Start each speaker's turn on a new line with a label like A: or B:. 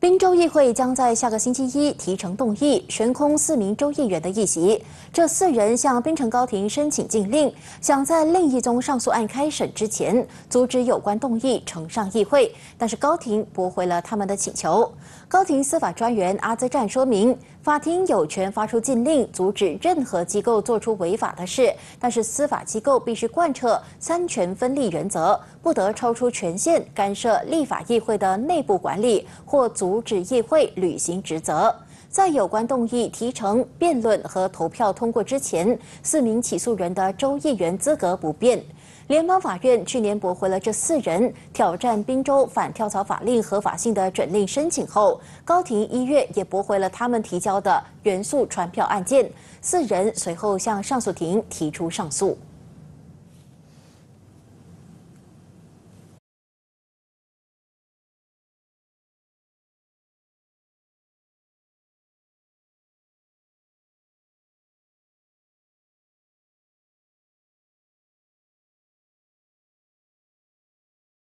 A: 宾州议会将在下个星期一提呈动议，悬空4名州议员的议席。这4人向槟城高庭申请禁令，想在另一宗上诉案开审之前，阻止有关动议呈上议会，但是高庭驳回了他们的请求。高庭司法专员阿兹战说明，法庭有权发出禁令，阻止任何机构做出违法的事，但是司法机构必须贯彻三权分立原则，不得超出权限干涉立法议会的内部管理或阻止议会履行职责。在有关动议提呈、辩论和投票通过之前，4名起诉人的州议员资格不变。联邦法院去年驳回了这4人挑战宾州反跳槽法令合法性的准令申请后，高庭1月也驳回了他们提交的原诉传票案件。4人随后向上诉庭提出上诉。